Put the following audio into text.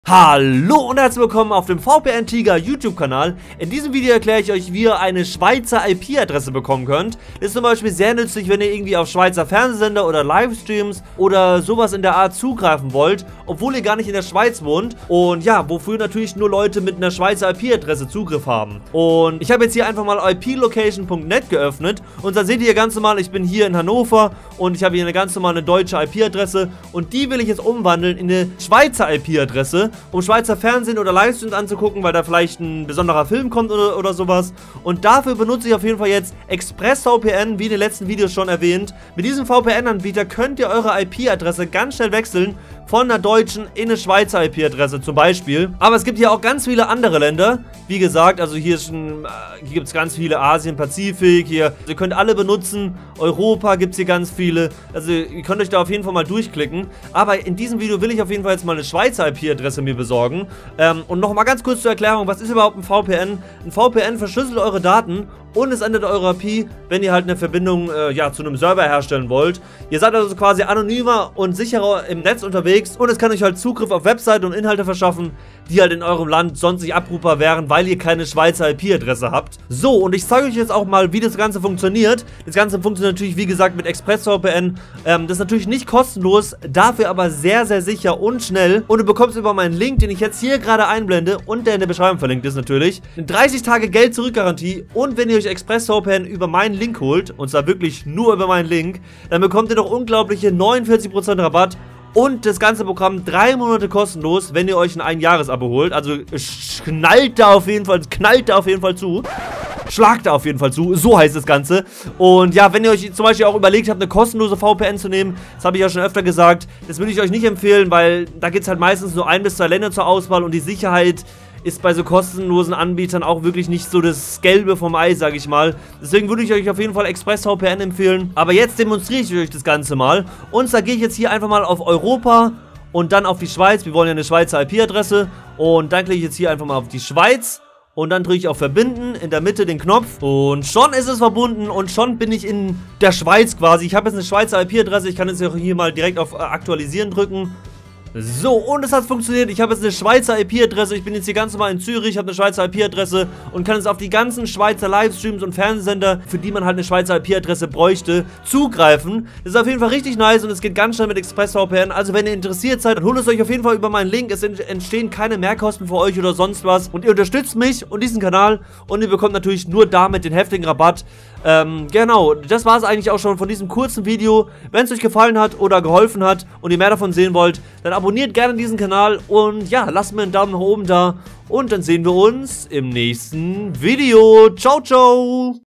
Hallo und herzlich willkommen auf dem VPN Tiger YouTube-Kanal. In diesem Video erkläre ich euch, wie ihr eine Schweizer IP-Adresse bekommen könnt. Das ist zum Beispiel sehr nützlich, wenn ihr irgendwie auf Schweizer Fernsehsender oder Livestreams oder sowas in der Art zugreifen wollt, obwohl ihr gar nicht in der Schweiz wohnt. Und ja, wofür natürlich nur Leute mit einer Schweizer IP-Adresse Zugriff haben. Und ich habe jetzt hier einfach mal iplocation.net geöffnet und da seht ihr ganz normal, ich bin hier in Hannover und ich habe hier eine ganz normale deutsche IP-Adresse und die will ich jetzt umwandeln in eine Schweizer IP-Adresse, um Schweizer Fernsehen oder Livestreams anzugucken, weil da vielleicht ein besonderer Film kommt oder sowas. Und dafür benutze ich auf jeden Fall jetzt ExpressVPN, wie in den letzten Videos schon erwähnt. Mit diesem VPN-Anbieter könnt ihr eure IP-Adresse ganz schnell wechseln, von einer deutschen in eine Schweizer IP-Adresse zum Beispiel. Aber es gibt hier auch ganz viele andere Länder. Wie gesagt, also hier gibt es ganz viele, Asien, Pazifik, hier, ihr könnt alle benutzen. Europa gibt es hier ganz viele. Also ihr könnt euch da auf jeden Fall mal durchklicken. Aber in diesem Video will ich auf jeden Fall jetzt mal eine Schweizer IP-Adresse mir besorgen. Und nochmal ganz kurz zur Erklärung, was ist überhaupt ein VPN? Ein VPN verschlüsselt eure Daten und es ändert eure IP, wenn ihr halt eine Verbindung zu einem Server herstellen wollt. Ihr seid also quasi anonymer und sicherer im Netz unterwegs und es kann euch halt Zugriff auf Webseiten und Inhalte verschaffen, die halt in eurem Land sonst nicht abrufbar wären, weil ihr keine Schweizer IP-Adresse habt. So, und ich zeige euch jetzt auch mal, wie das Ganze funktioniert. Das Ganze funktioniert natürlich, wie gesagt, mit ExpressVPN. Das ist natürlich nicht kostenlos, dafür aber sehr, sehr sicher und schnell. Und du bekommst über meinen Link, den ich jetzt hier gerade einblende und der in der Beschreibung verlinkt ist natürlich, eine 30 Tage Geld-Zurück-Garantie. Und wenn ihr euch ExpressVPN über meinen Link holt, und zwar wirklich nur über meinen Link, dann bekommt ihr noch unglaubliche 49% Rabatt. Und das ganze Programm 3 Monate kostenlos, wenn ihr euch ein Einjahres-Abo holt. Also knallt da auf jeden Fall zu. Schlagt da auf jeden Fall zu, so heißt das Ganze. Und ja, wenn ihr euch zum Beispiel auch überlegt habt, eine kostenlose VPN zu nehmen, das habe ich ja schon öfter gesagt, das würde ich euch nicht empfehlen, weil da gibt es halt meistens nur 1 bis 2 Länder zur Auswahl und die Sicherheit ist bei so kostenlosen Anbietern auch wirklich nicht so das Gelbe vom Ei, sage ich mal. Deswegen würde ich euch auf jeden Fall ExpressVPN empfehlen. Aber jetzt demonstriere ich euch das Ganze mal. Und da gehe ich jetzt hier einfach mal auf Europa und dann auf die Schweiz. Wir wollen ja eine Schweizer IP-Adresse. Und dann klicke ich jetzt hier einfach mal auf die Schweiz. Und dann drücke ich auf Verbinden, in der Mitte den Knopf. Und schon ist es verbunden und schon bin ich in der Schweiz quasi. Ich habe jetzt eine Schweizer IP-Adresse. Ich kann jetzt hier mal direkt auf Aktualisieren drücken. So, und es hat funktioniert. Ich habe jetzt eine Schweizer IP-Adresse. Ich bin jetzt hier ganz normal in Zürich, habe eine Schweizer IP-Adresse und kann jetzt auf die ganzen Schweizer Livestreams und Fernsehsender, für die man halt eine Schweizer IP-Adresse bräuchte, zugreifen. Das ist auf jeden Fall richtig nice und es geht ganz schnell mit ExpressVPN. Also wenn ihr interessiert seid, dann holt es euch auf jeden Fall über meinen Link. Es entstehen keine Mehrkosten für euch oder sonst was. Und ihr unterstützt mich und diesen Kanal und ihr bekommt natürlich nur damit den heftigen Rabatt. Genau, das war es eigentlich auch schon von diesem kurzen Video. Wenn es euch gefallen hat oder geholfen hat und ihr mehr davon sehen wollt, dann abonniert gerne diesen Kanal und ja, lasst mir einen Daumen nach oben da und dann sehen wir uns im nächsten Video. Ciao, ciao!